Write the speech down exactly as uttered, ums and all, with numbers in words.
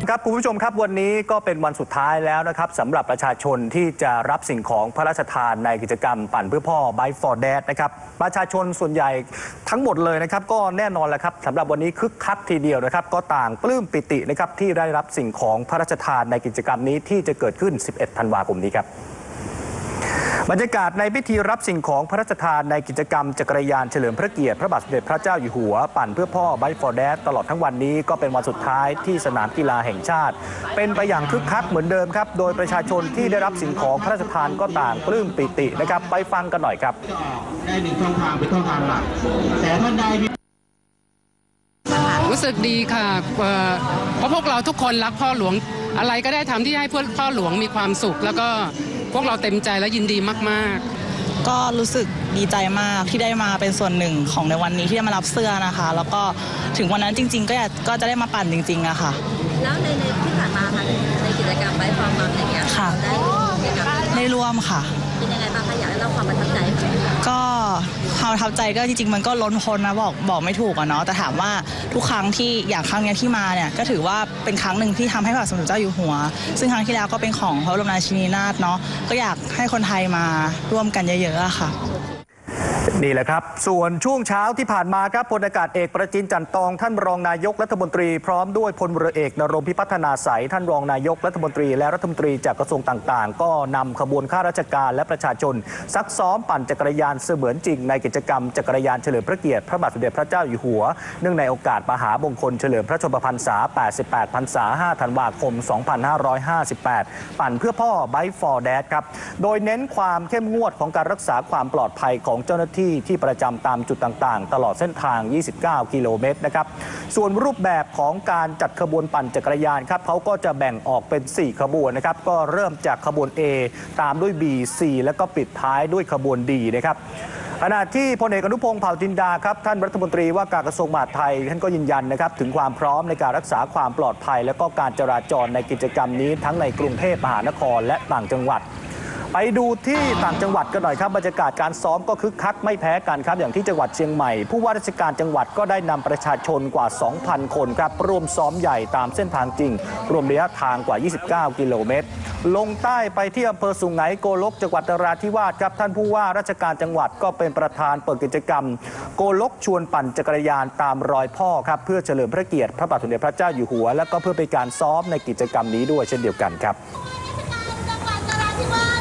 ครับคุณผู้ชมครับวันนี้ก็เป็นวันสุดท้ายแล้วนะครับสำหรับประชาชนที่จะรับสิ่งของพระราชทานในกิจกรรมปั่นเพื่อพ่อ Bike for Dad นะครับประชาชนส่วนใหญ่ทั้งหมดเลยนะครับก็แน่นอนแหละครับสำหรับวันนี้คึกคักทีเดียวนะครับก็ต่างปลื้มปิตินะครับที่ได้รับสิ่งของพระราชทานในกิจกรรมนี้ที่จะเกิดขึ้นสิบเอ็ดธันวาคมนี้ครับบรรยากาศในพิธีรับสิ่งของพระราชทานในกิจกรรมจักรยานเฉลิมพระเกียรติพระบาทสมเด็จพระเจ้าอยู่หัวปั่นเพื่อพ่อ Bike for Dad ตลอดทั้งวันนี้ก็เป็นวันสุดท้ายที่สนามกีฬาแห่งชาติเป็นไปอย่างคึกคักเหมือนเดิมครับโดยประชาชนที่ได้รับสิ่งของพระราชทานก็ต่างปลื้มปิตินะครับไปฟังกันหน่อยครับได้หนึ่งช่องทางเป็นช่องทางหลักแต่ท่านใดรู้สึกดีค่ะเพราะพวกเราทุกคนรักพ่อหลวงอะไรก็ได้ทำที่ให้พ่อหลวงมีความสุขแล้วก็พวกเราเต็มใจและยินดีมากๆก็รู้สึกดีใจมากที่ได้มาเป็นส่วนหนึ่งของในวันนี้ที่ได้มารับเสื้อนะคะแล้วก็ถึงวันนั้นจริงๆก็อยากก็จะได้มาปั่นจริงๆอะค่ะแล้วในในที่ผ่านมาค่ะในกิจกรรมไบค์ฟอร์มัมอย่างเงี้ยค่ะได้กิจกรรมได้ร่วมค่ะเป็นยังไงบ้างคะอยากให้เล่าความประทับใจก็ความประทับใจก็จริงๆมันก็ล้นพ้นนะบอกบอกไม่ถูกอะเนาะแต่ถามว่าทุกครั้งที่อย่างครั้งนี้ที่มาเนี่ยก็ถือว่าเป็นครั้งหนึ่งที่ทำให้พระบาทสมเด็จเจ้าอยู่หัวซึ่งครั้งที่แล้วก็เป็นของพระบรมราชินีนาถเนาะก็อยากให้คนไทยมาร่วมกันเยอะๆอะค่ะนี่แหละครับส่วนช่วงเช้าที่ผ่านมาครับพลอากาศเอกประจินจันตองท่านรองนายกรัฐมนตรีพร้อมด้วยพลเรือเอกนรงค์พิพัฒนาใสท่านรองนายกรัฐมนตรีและรัฐมนตรีจากกระทรวงต่างๆก็นำขบวนข้าราชการและประชาชนซักซ้อมปั่นจักรยานเสมือนจริงในกิจกรรมจักรยานเฉลิมพระเกียรติพระบาทสมเด็จพระเจ้าอยู่หัวเนื่องในโอกาสมหามงคลเฉลิมพระชนมพรรษาแปดสิบแปดพรรษาห้าธันวาคมสองพันห้าร้อยห้าสิบแปดปั่นเพื่อพ่อ Bike for Dad ครับโดยเน้นความเข้มงวดของการรักษาความปลอดภัยของเจ้าหน้าที่ที่ประจำตามจุดต่างๆตลอดเส้นทางยี่สิบเก้ากิโลเมตรนะครับส่วนรูปแบบของการจัดขบวนปั่นจักรยานครับเขาก็จะแบ่งออกเป็นสี่ขบวนนะครับก็เริ่มจากขบวน A ตามด้วย B C แล้วก็ปิดท้ายด้วยขบวน D นะครับขณะที่พลเอกอนุพงษ์เผ่าจินดาครับท่านรัฐมนตรีว่าการกระทรวงมหาดไทยท่านก็ยืนยันนะครับถึงความพร้อมในการรักษาความปลอดภัยและก็การจราจรในกิจกรรมนี้ทั้งในกรุงเทพมหานครและต่างจังหวัดไปดูที่ต่างจังหวัดกันหน่อยครับบรรยากาศการซ้อมก็คึกคักไม่แพ้กันครับอย่างที่จังหวัดเชียงใหม่ผู้ว่าราชการจังหวัดก็ได้นำประชาชนกว่า สองพัน คนครับร่วมซ้อมใหญ่ตามเส้นทางจริงรวมระยะทางกว่ายี่สิบเก้ากิโลเมตรลงใต้ไปที่อำเภอสุไหงโกลกจังหวัดนราธิวาสครับท่านผู้ว่าราชการจังหวัดก็เป็นประธานเปิดกิจกรรมโกลกชวนปั่นจักรยานตามรอยพ่อครับเพื่อเฉลิมพระเกียรติพระบาทสมเด็จพระเจ้าอยู่หัวและก็เพื่อเป็นการซ้อมในกิจกรรมนี้ด้วยเช่นเดียวกันครับ